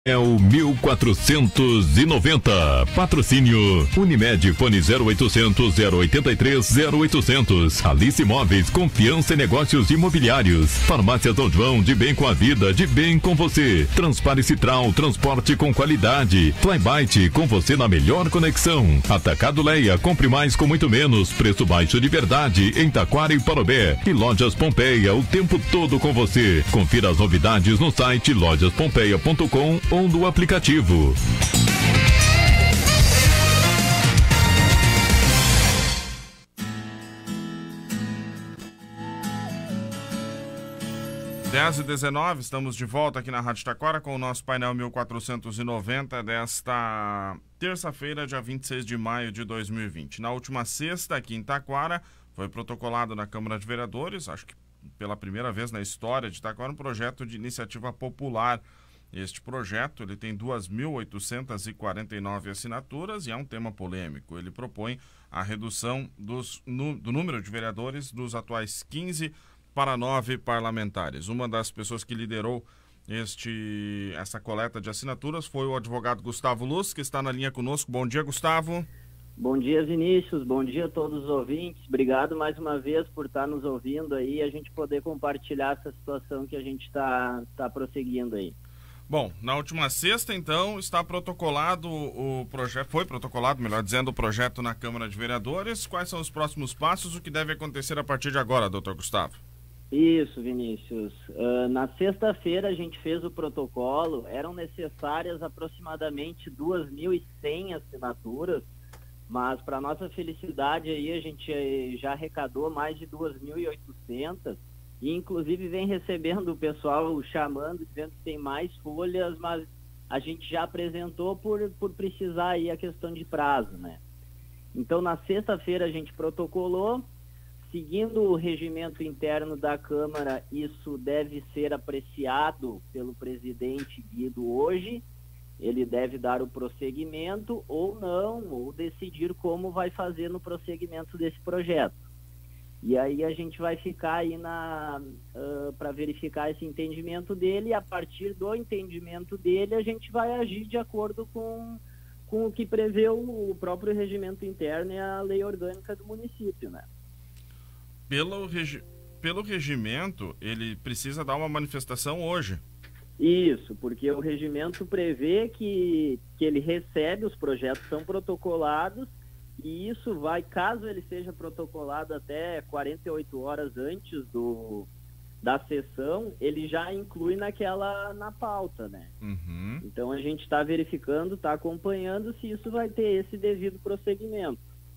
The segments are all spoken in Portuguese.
É o 1490. Patrocínio Unimed, fone 0800 083 0800. Alice Imóveis, confiança em negócios imobiliários. Farmácia São João, de bem com a vida, de bem com você. Transpare Citral, transporte com qualidade. Flybyte, com você na melhor conexão. Atacado Leia, compre mais com muito menos. Preço baixo de verdade em Taquara e Parobé. E Lojas Pompeia, o tempo todo com você. Confira as novidades no site lojaspompeia.com ou no aplicativo. Dez e 19, estamos de volta aqui na Rádio Taquara com o nosso painel 1490 desta terça-feira, dia 26 de maio de 2020. Na última sexta, aqui em Taquara, foi protocolado na Câmara de Vereadores, acho que pela primeira vez na história de Taquara, um projeto de iniciativa popular. Este projeto ele tem 2.849 assinaturas e é um tema polêmico. Ele propõe a redução do número de vereadores dos atuais 15 para 9 parlamentares. Uma das pessoas que liderou essa coleta de assinaturas foi o advogado Gustavo Luz, que está na linha conosco. Bom dia, Gustavo. Bom dia, Vinícius. Bom dia a todos os ouvintes. Obrigado mais uma vez por estar nos ouvindo aí e a gente poder compartilhar essa situação que a gente está prosseguindo aí. Bom, na última sexta, então, está protocolado o projeto, foi protocolado, melhor dizendo, o projeto na Câmara de Vereadores. Quais são os próximos passos, o que deve acontecer a partir de agora, doutor Gustavo? Isso, Vinícius. Na sexta-feira a gente fez o protocolo, eram necessárias aproximadamente 2.100 assinaturas, mas para nossa felicidade aí a gente já arrecadou mais de 2.800. E inclusive vem recebendo o pessoal chamando, dizendo que tem mais folhas, mas a gente já apresentou por precisar aí a questão de prazo, né? Então na sexta-feira a gente protocolou, seguindo o regimento interno da Câmara, isso deve ser apreciado pelo presidente Guido hoje, ele deve dar o prosseguimento ou não, ou decidir como vai fazer no prosseguimento desse projeto. E aí a gente vai ficar aí para verificar esse entendimento dele, e a partir do entendimento dele a gente vai agir de acordo com o que prevê o próprio regimento interno e a lei orgânica do município, né? Pelo regimento, ele precisa dar uma manifestação hoje. Isso, porque o regimento prevê que ele recebe, os projetos são protocolados, e isso vai, caso ele seja protocolado até 48 horas antes da sessão, ele já inclui na pauta, né? Uhum. Então a gente está verificando, está acompanhando se isso vai ter esse devido prosseguimento.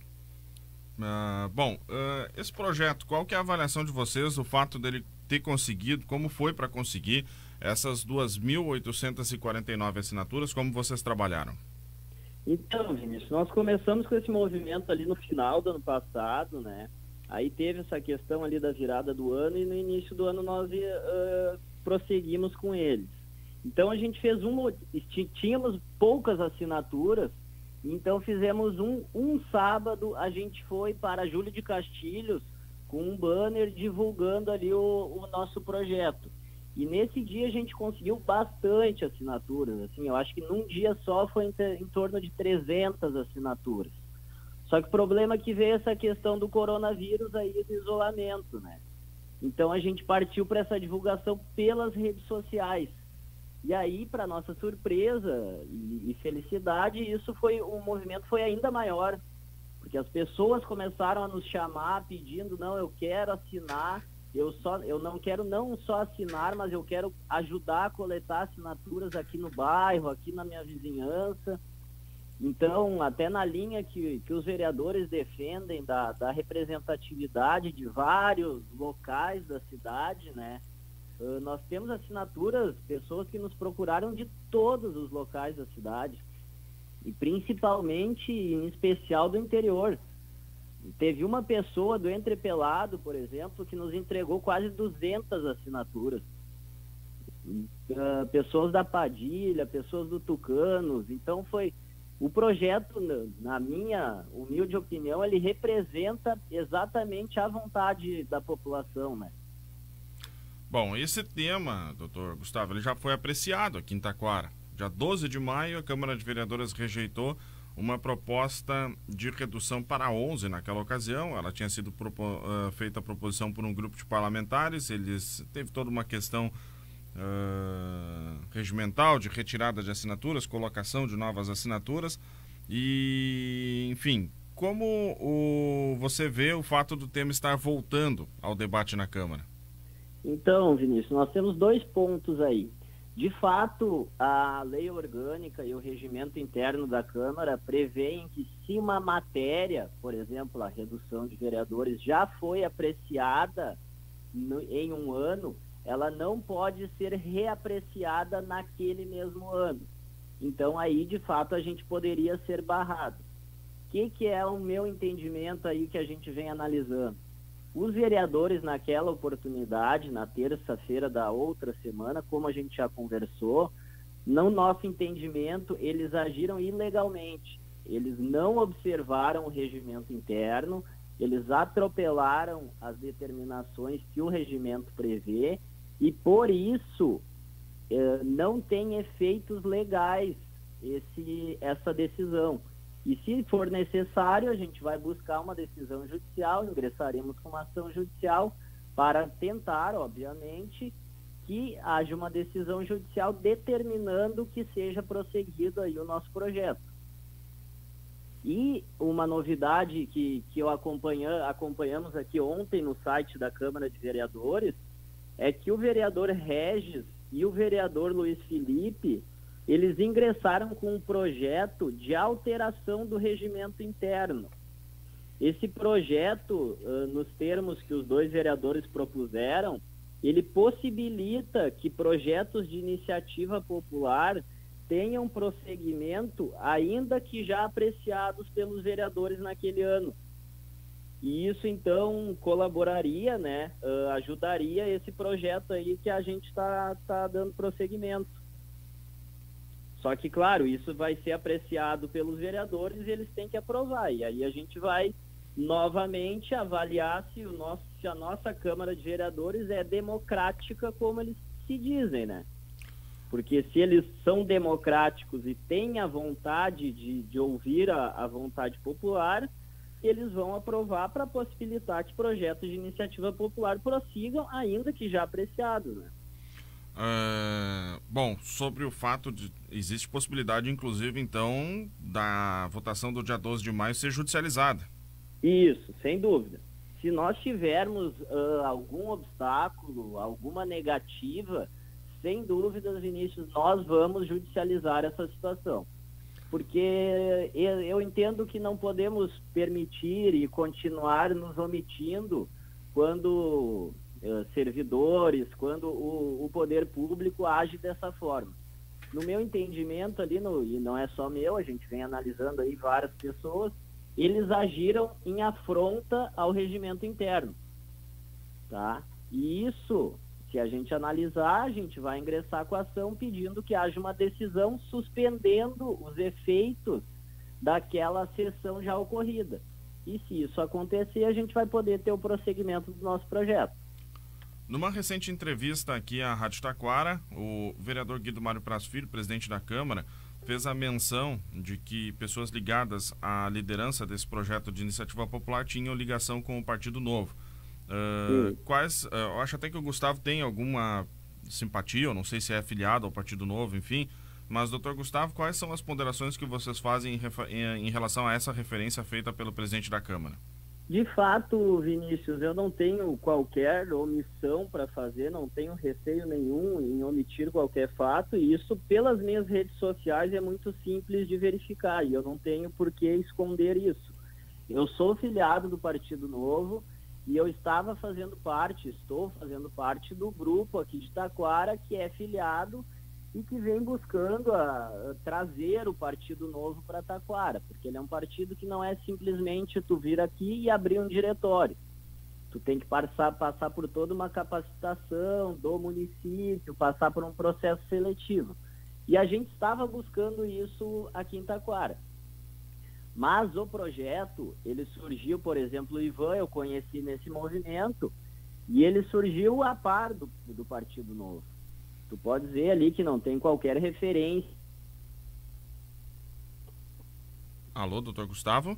Esse projeto, qual que é a avaliação de vocês do fato dele ter conseguido, como foi para conseguir essas 2.849 assinaturas, como vocês trabalharam? Então, Vinícius, nós começamos com esse movimento ali no final do ano passado, né? Aí teve essa questão ali da virada do ano e no início do ano nós prosseguimos com eles. Então a gente fez tínhamos poucas assinaturas, então fizemos um sábado, a gente foi para Júlio de Castilhos com um banner divulgando ali o nosso projeto. E nesse dia a gente conseguiu bastante assinaturas, assim, eu acho que num dia só foi em torno de 300 assinaturas. Só que o problema é que veio essa questão do coronavírus aí, do isolamento, né? Então a gente partiu para essa divulgação pelas redes sociais. E aí, para nossa surpresa e felicidade, o movimento foi ainda maior, porque as pessoas começaram a nos chamar pedindo, não, eu quero assinar. Eu não quero não só assinar, mas eu quero ajudar a coletar assinaturas aqui no bairro, aqui na minha vizinhança. Então, até na linha que os vereadores defendem da representatividade de vários locais da cidade, né? Nós temos assinaturas, pessoas que nos procuraram de todos os locais da cidade, e principalmente, em especial, do interior. Teve uma pessoa do Entrepelado, por exemplo, que nos entregou quase 200 assinaturas. Pessoas da Padilha, pessoas do Tucanos. Então o projeto, na minha humilde opinião, ele representa exatamente a vontade da população, né? Bom, esse tema, doutor Gustavo, ele já foi apreciado aqui em Taquara. dia 12 de maio, a Câmara de Vereadores rejeitou uma proposta de redução para 11 naquela ocasião. Ela tinha sido feita a proposição por um grupo de parlamentares, teve toda uma questão regimental de retirada de assinaturas, colocação de novas assinaturas e, enfim, como você vê o fato do tema estar voltando ao debate na Câmara? Então, Vinícius, nós temos 2 pontos aí. De fato, a lei orgânica e o regimento interno da Câmara prevêem que se uma matéria, por exemplo, a redução de vereadores, já foi apreciada em um ano, ela não pode ser reapreciada naquele mesmo ano. Então, aí, de fato, a gente poderia ser barrado. O que é o meu entendimento aí que a gente vem analisando? Os vereadores, naquela oportunidade, na terça-feira da outra semana, como a gente já conversou, no nosso entendimento, eles agiram ilegalmente. Eles não observaram o regimento interno, eles atropelaram as determinações que o regimento prevê e, por isso, não tem efeitos legais essa decisão. E se for necessário, a gente vai buscar uma decisão judicial, ingressaremos com uma ação judicial para tentar, obviamente, que haja uma decisão judicial determinando que seja prosseguido aí o nosso projeto. E uma novidade que acompanhamos aqui ontem no site da Câmara de Vereadores é que o vereador Regis e o vereador Luiz Felipe, eles ingressaram com um projeto de alteração do regimento interno. Esse projeto, nos termos que os 2 vereadores propuseram, ele possibilita que projetos de iniciativa popular tenham prosseguimento, ainda que já apreciados pelos vereadores naquele ano. E isso, então, colaboraria, né, ajudaria esse projeto aí que a gente está dando prosseguimento. Só que, claro, isso vai ser apreciado pelos vereadores e eles têm que aprovar. E aí a gente vai novamente avaliar se a nossa Câmara de Vereadores é democrática como eles se dizem, né? Porque se eles são democráticos e têm a vontade de ouvir a vontade popular, eles vão aprovar para possibilitar que projetos de iniciativa popular prossigam, ainda que já apreciados, né? Bom, sobre o fato de... Existe possibilidade, inclusive, então, da votação do dia 12 de maio ser judicializada. Isso, sem dúvida. Se nós tivermos algum obstáculo, alguma negativa, sem dúvidas, Vinícius, nós vamos judicializar essa situação. Porque eu entendo que não podemos permitir e continuar nos omitindo quando... servidores, quando o poder público age dessa forma. No meu entendimento ali, e não é só meu, a gente vem analisando aí várias pessoas, eles agiram em afronta ao regimento interno, tá? E isso, se a gente analisar, a gente vai ingressar com a ação pedindo que haja uma decisão suspendendo os efeitos daquela sessão já ocorrida. E se isso acontecer, a gente vai poder ter o prosseguimento do nosso projeto. Numa recente entrevista aqui à Rádio Taquara, o vereador Guido Mário Praz Filho, presidente da Câmara, fez a menção de que pessoas ligadas à liderança desse projeto de iniciativa popular tinham ligação com o Partido Novo. Eu acho até que o Gustavo tem alguma simpatia, eu não sei se é afiliado ao Partido Novo, enfim, mas, doutor Gustavo, quais são as ponderações que vocês fazem em relação a essa referência feita pelo presidente da Câmara? De fato, Vinícius, eu não tenho qualquer omissão para fazer, não tenho receio nenhum em omitir qualquer fato, e isso pelas minhas redes sociais é muito simples de verificar, e eu não tenho por que esconder isso. Eu sou filiado do Partido Novo e eu estou fazendo parte do grupo aqui de Taquara que é filiado e que vem buscando trazer o Partido Novo para Taquara, porque ele é um partido que não é simplesmente tu vir aqui e abrir um diretório. Tu tem que passar por toda uma capacitação do município, passar por um processo seletivo. E a gente estava buscando isso aqui em Taquara. Mas o projeto, ele surgiu, por exemplo, o Ivan, eu conheci nesse movimento, e ele surgiu a par do Partido Novo. Tu pode ver ali que não tem qualquer referência Alô, doutor Gustavo?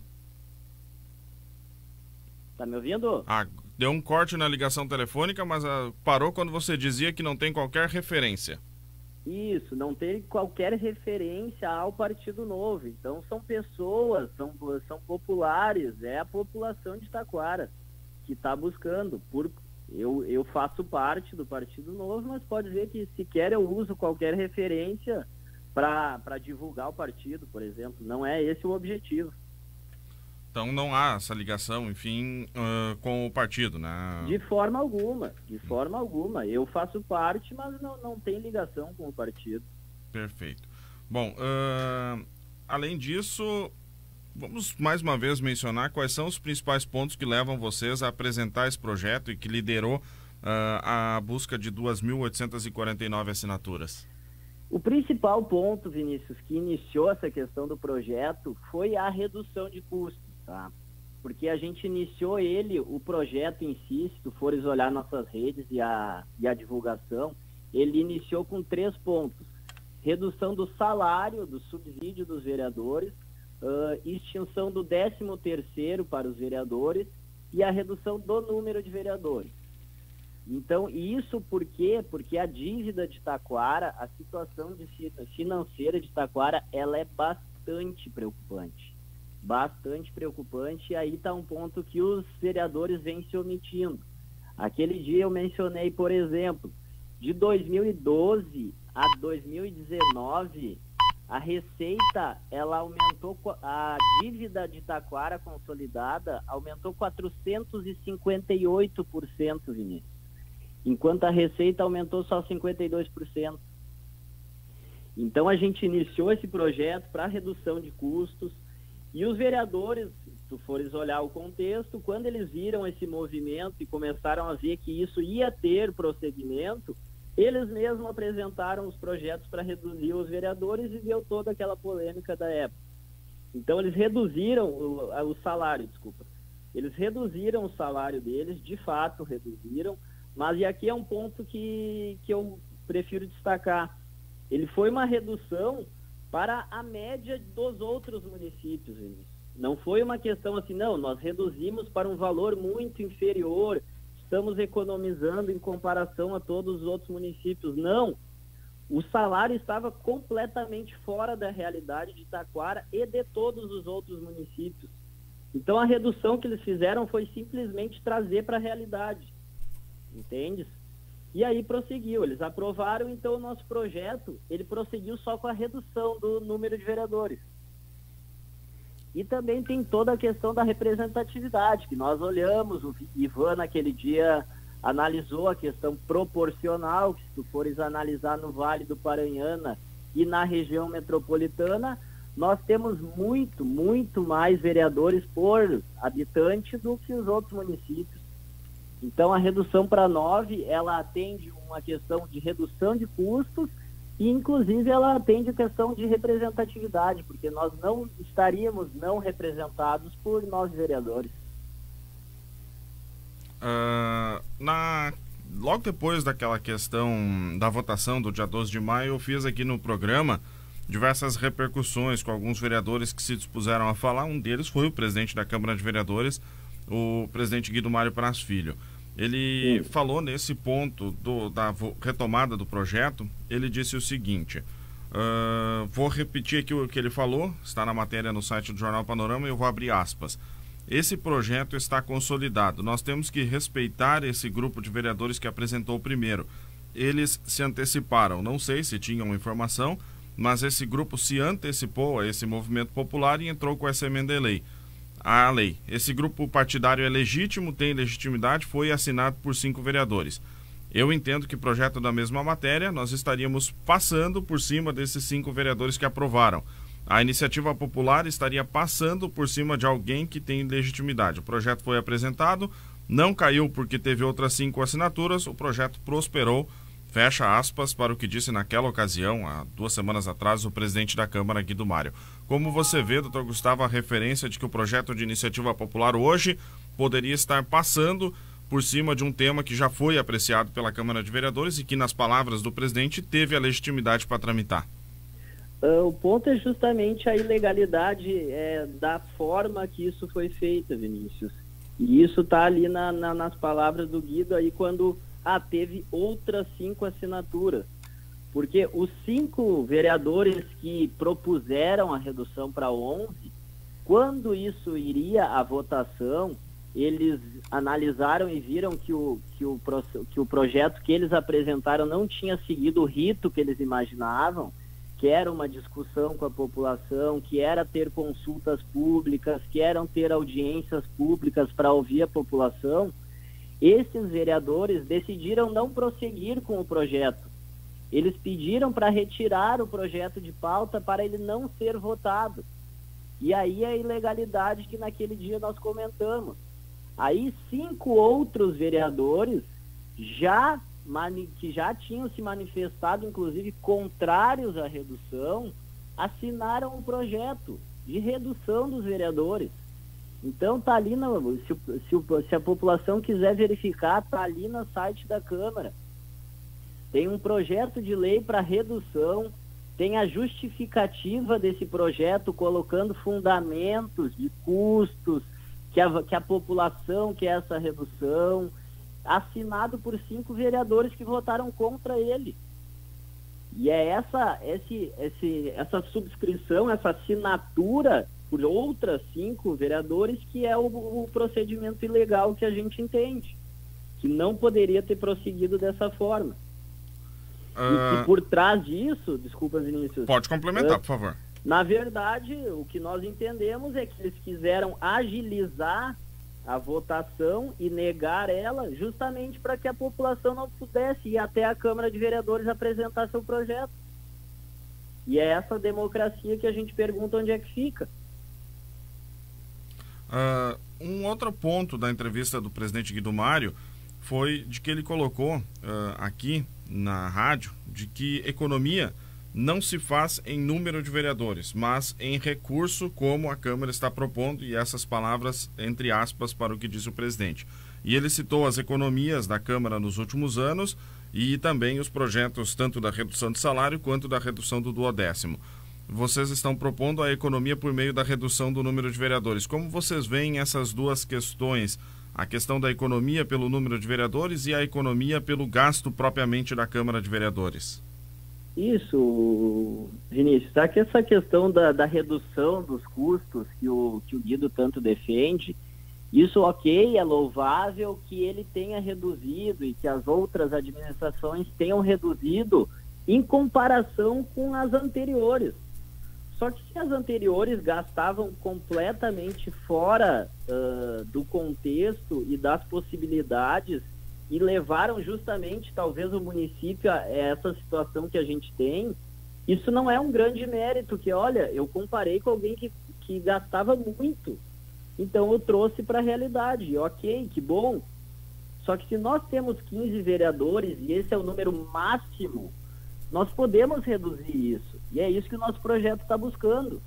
Tá me ouvindo? Deu um corte na ligação telefônica, mas parou quando você dizia que não tem qualquer referência. Isso, não tem qualquer referência ao Partido Novo. Então são pessoas, são populares, é a população de Taquara que está buscando. Eu faço parte do Partido Novo, mas pode ver que sequer eu uso qualquer referência para divulgar o partido, por exemplo. Não é esse o objetivo. Então não há essa ligação, enfim, com o partido, né? De forma alguma, de forma alguma. Eu faço parte, mas não tem ligação com o partido. Perfeito. Bom, além disso, vamos mais uma vez mencionar quais são os principais pontos que levam vocês a apresentar esse projeto e que liderou a busca de 2.849 assinaturas. O principal ponto, Vinícius, que iniciou essa questão do projeto foi a redução de custos. Tá? Porque a gente iniciou o projeto em si, se tu fores olhar nossas redes e a divulgação, ele iniciou com 3 pontos. Redução do salário, do subsídio dos vereadores, extinção do 13º para os vereadores e a redução do número de vereadores. Então, isso por quê? Porque a dívida de Taquara, a situação financeira de Taquara, ela é bastante preocupante. Bastante preocupante, e aí está um ponto que os vereadores vêm se omitindo. Aquele dia eu mencionei, por exemplo, de 2012 a 2019, a receita, ela aumentou, a dívida de Taquara consolidada aumentou 458%, Vinícius, enquanto a receita aumentou só 52%. Então a gente iniciou esse projeto para redução de custos. E os vereadores, se tu fores olhar o contexto, quando eles viram esse movimento e começaram a ver que isso ia ter prosseguimento, eles mesmos apresentaram os projetos para reduzir os vereadores e deu toda aquela polêmica da época. Então eles reduziram o salário, Eles reduziram o salário deles, de fato reduziram, mas e aqui é um ponto que eu prefiro destacar. Ele foi uma redução para a média dos outros municípios, Vinícius. Não foi uma questão assim, não, nós reduzimos para um valor muito inferior, estamos economizando em comparação a todos os outros municípios. Não, o salário estava completamente fora da realidade de Taquara e de todos os outros municípios. Então a redução que eles fizeram foi simplesmente trazer para a realidade, entende? E aí prosseguiu, eles aprovaram, então o nosso projeto, ele prosseguiu só com a redução do número de vereadores. E também tem toda a questão da representatividade, que nós olhamos, o Ivan naquele dia analisou a questão proporcional, que se tu fores analisar no Vale do Paranhana e na região metropolitana, nós temos muito mais vereadores por habitante do que os outros municípios. Então, a redução para 9, ela atende uma questão de redução de custos e, inclusive, ela atende a questão de representatividade, porque nós não estaríamos não representados por 9 vereadores. Logo depois daquela questão da votação do dia 12 de maio, eu fiz aqui no programa diversas repercussões com alguns vereadores que se dispuseram a falar. Um deles foi o presidente da Câmara de Vereadores, o presidente Guido Mário Praz Filho. Ele falou nesse ponto da retomada do projeto, ele disse o seguinte, vou repetir aqui o que ele falou, está na matéria no site do Jornal Panorama e eu vou abrir aspas. Esse projeto está consolidado, nós temos que respeitar esse grupo de vereadores que apresentou primeiro. Eles se anteciparam, não sei se tinham informação, mas esse grupo se antecipou a esse movimento popular e entrou com essa emenda à lei. A lei. Esse grupo partidário é legítimo, tem legitimidade, foi assinado por 5 vereadores. Eu entendo que projeto da mesma matéria, nós estaríamos passando por cima desses 5 vereadores que aprovaram. A iniciativa popular estaria passando por cima de alguém que tem legitimidade. O projeto foi apresentado, não caiu porque teve outras 5 assinaturas, o projeto prosperou, fecha aspas, para o que disse naquela ocasião, há 2 semanas atrás, o presidente da Câmara, Guido Mário. Como você vê, doutor Gustavo, a referência de que o projeto de iniciativa popular hoje poderia estar passando por cima de um tema que já foi apreciado pela Câmara de Vereadores e que, nas palavras do presidente, teve a legitimidade para tramitar? O ponto é justamente a ilegalidade da forma que isso foi feito, Vinícius. E isso está ali nas palavras do Guido aí quando teve outras 5 assinaturas. Porque os 5 vereadores que propuseram a redução para 11, quando isso iria à votação, eles analisaram e viram que o projeto que eles apresentaram não tinha seguido o rito que eles imaginavam, que era uma discussão com a população, que era ter consultas públicas, que eram ter audiências públicas para ouvir a população. Esses vereadores decidiram não prosseguir com o projeto. Eles pediram para retirar o projeto de pauta para ele não ser votado. E aí a ilegalidade que naquele dia nós comentamos. Aí 5 outros vereadores que já tinham se manifestado, inclusive contrários à redução, assinaram o projeto de redução dos vereadores. Então tá ali, se a população quiser verificar, tá ali no site da Câmara. Tem um projeto de lei para redução, tem a justificativa desse projeto colocando fundamentos de custos, que a população quer essa redução, assinado por 5 vereadores que votaram contra ele. E é essa subscrição, essa assinatura por outras 5 vereadores que é o procedimento ilegal que a gente entende, que não poderia ter prosseguido dessa forma. E por trás disso, desculpa, Vinícius. Pode complementar, por favor. Na verdade, o que nós entendemos é que eles quiseram agilizar a votação e negar ela justamente para que a população não pudesse ir até a Câmara de Vereadores apresentar seu projeto. E é essa democracia que a gente pergunta onde é que fica. Um outro ponto da entrevista do presidente Guido Mário foi de que ele colocou aqui na rádio de que economia não se faz em número de vereadores, mas em recurso, como a Câmara está propondo, e essas palavras entre aspas para o que disse o presidente. E ele citou as economias da Câmara nos últimos anos e também os projetos tanto da redução de salário quanto da redução do 12º. Vocês estão propondo a economia por meio da redução do número de vereadores. Como vocês veem essas duas questões? A questão da economia pelo número de vereadores e a economia pelo gasto propriamente da Câmara de Vereadores. Isso, Vinícius, tá? Que essa questão da redução dos custos que o Guido tanto defende, isso ok, é louvável que ele tenha reduzido e que as outras administrações tenham reduzido em comparação com as anteriores. Só que se as anteriores gastavam completamente fora do contexto e das possibilidades e levaram justamente, talvez, o município a essa situação que a gente tem, isso não é um grande mérito, que, olha, eu comparei com alguém que gastava muito, então eu trouxe para a realidade, ok, que bom. Só que se nós temos 15 vereadores e esse é o número máximo, nós podemos reduzir isso. E é isso que o nosso projeto está buscando.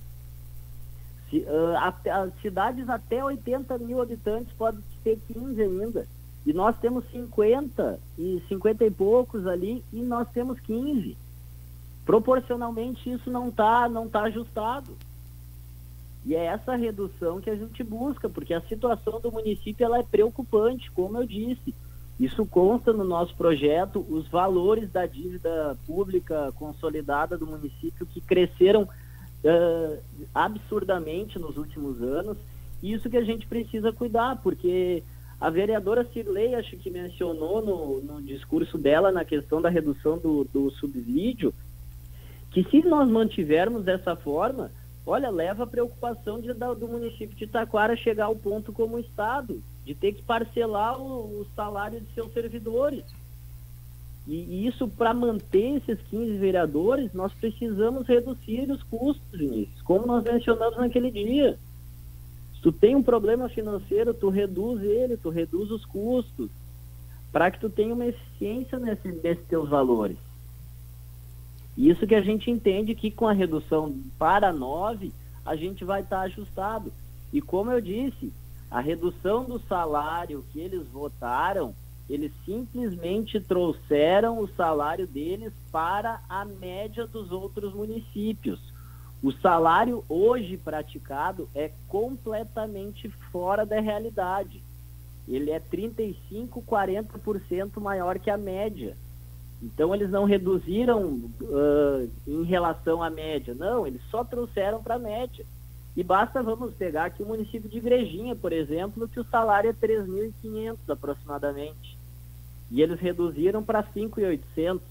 As cidades até 80 mil habitantes podem ter 15 ainda. E nós temos 50 e poucos ali e nós temos 15. Proporcionalmente isso não tá ajustado. E é essa redução que a gente busca, porque a situação do município ela é preocupante, como eu disse. Isso consta no nosso projeto, os valores da dívida pública consolidada do município que cresceram absurdamente nos últimos anos. E isso que a gente precisa cuidar, porque a vereadora Cirlei, acho que mencionou no discurso dela na questão da redução do subsídio, que se nós mantivermos dessa forma, olha, leva a preocupação do município de Taquara chegar ao ponto como Estado, de ter que parcelar o salário de seus servidores. E isso, para manter esses 15 vereadores, nós precisamos reduzir os custos, Vinícius, como nós mencionamos naquele dia. Se tu tem um problema financeiro, tu reduz ele, tu reduz os custos, para que tu tenha uma eficiência nesses teus valores. Isso que a gente entende que com a redução para 9, a gente vai estar ajustado. E como eu disse, a redução do salário que eles votaram, eles simplesmente trouxeram o salário deles para a média dos outros municípios. O salário hoje praticado é completamente fora da realidade. Ele é 35%, 40% maior que a média. Então, eles não reduziram em relação à média. Não, eles só trouxeram para a média. E vamos pegar aqui o município de Igrejinha, por exemplo, que o salário é 3.500 aproximadamente. E eles reduziram para 5.800.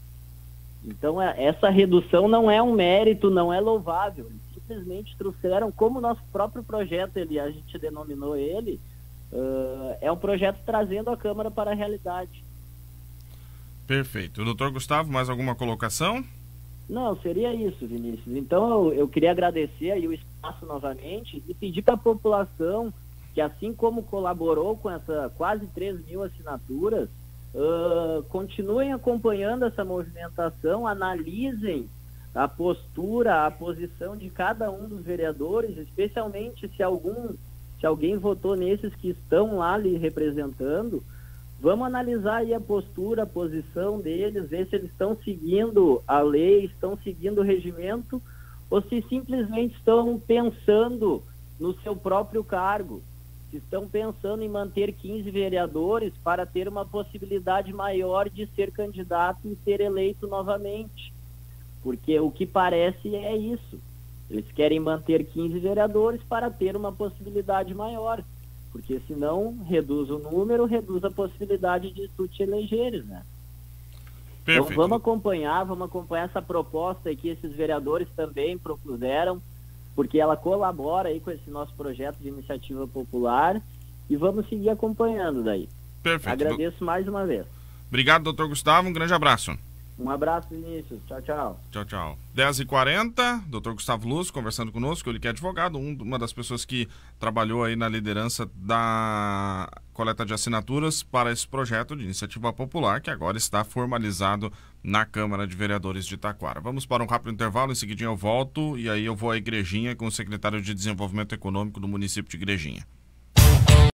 Então, essa redução não é um mérito, não é louvável. Eles simplesmente trouxeram, como o nosso próprio projeto, a gente denominou ele, é um projeto trazendo a Câmara para a realidade. Perfeito. Doutor Gustavo, mais alguma colocação? Não, seria isso, Vinícius. Então, eu queria agradecer aí o espaço novamente e pedir para a população que, assim como colaborou com essa quase 3.000 assinaturas, continuem acompanhando essa movimentação, analisem a postura, a posição de cada um dos vereadores, especialmente se alguém votou nesses que estão lá lhe representando. Vamos analisar aí a postura, a posição deles, ver se eles estão seguindo a lei, estão seguindo o regimento, ou se simplesmente estão pensando no seu próprio cargo. Se estão pensando em manter 15 vereadores para ter uma possibilidade maior de ser candidato e ser eleito novamente. Porque o que parece é isso. Eles querem manter 15 vereadores para ter uma possibilidade maior. Porque senão reduz o número, reduz a possibilidade de tu te elegeres, né? Perfeito. Então vamos acompanhar essa proposta aí que esses vereadores também propuseram, porque ela colabora aí com esse nosso projeto de iniciativa popular, e vamos seguir acompanhando daí. Perfeito. Agradeço mais uma vez. Obrigado, doutor Gustavo, um grande abraço. Um abraço, Vinícius. Tchau, tchau. Tchau, tchau. 10h40, doutor Gustavo Luz conversando conosco, ele que é advogado, uma das pessoas que trabalhou aí na liderança da coleta de assinaturas para esse projeto de iniciativa popular, que agora está formalizado na Câmara de Vereadores de Taquara. Vamos para um rápido intervalo, em seguidinho eu volto, e aí eu vou à Igrejinha com o secretário de Desenvolvimento Econômico do município de Igrejinha.